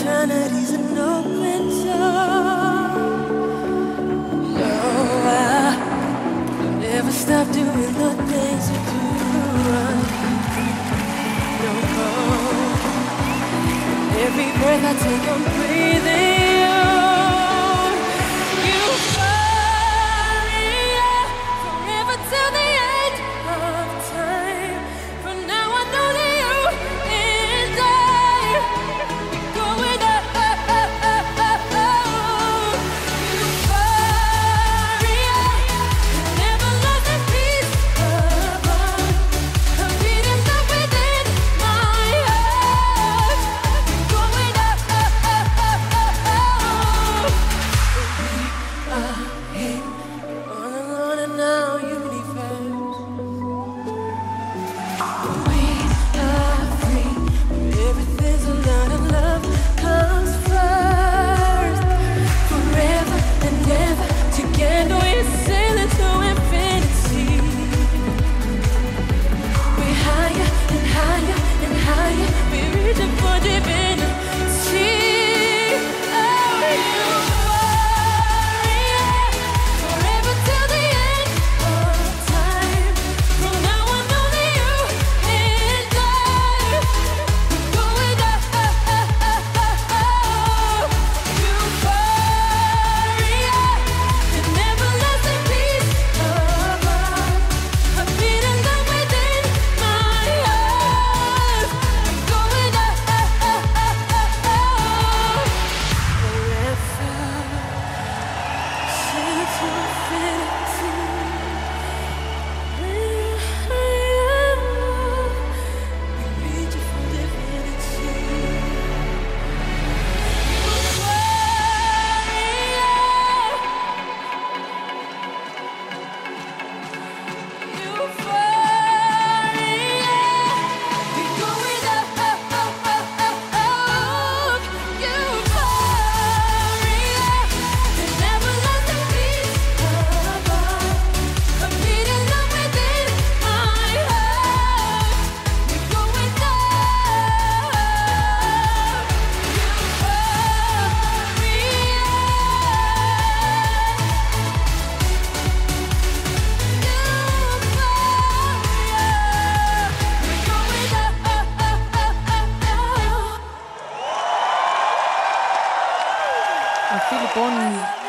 eternity's an open door. No, I'll never stop doing the things you do. No, every breath I take, I'm breathing you. Euphoria, forever till the end of time. From now I know that you and I going up, up, up, up, up, up. Euphoria, never lost a piece of us. A beating up within my heart. Going up, up, up, up, up, up. We are here, on and now, universe. We are free, everything's a lot of love comes first. Forever and ever, together we're sailing to infinity. We're higher and higher and higher, we're reaching for divinity. Oh, euphoria, forever till the end of time. From now I know that you and I going up, up, up, up, up, up. Euphoria, the never lasting peace of us. A beating down within my heart. Going up, up, up, up, up, up. Forever, since infinity. We're higher, we're reaching for divinity. Euphoria, we're going up, up, up, up, up, up. Euphoria, the never lasting peace of us. A beating up within my heart. We're going up. Og Philip Bourne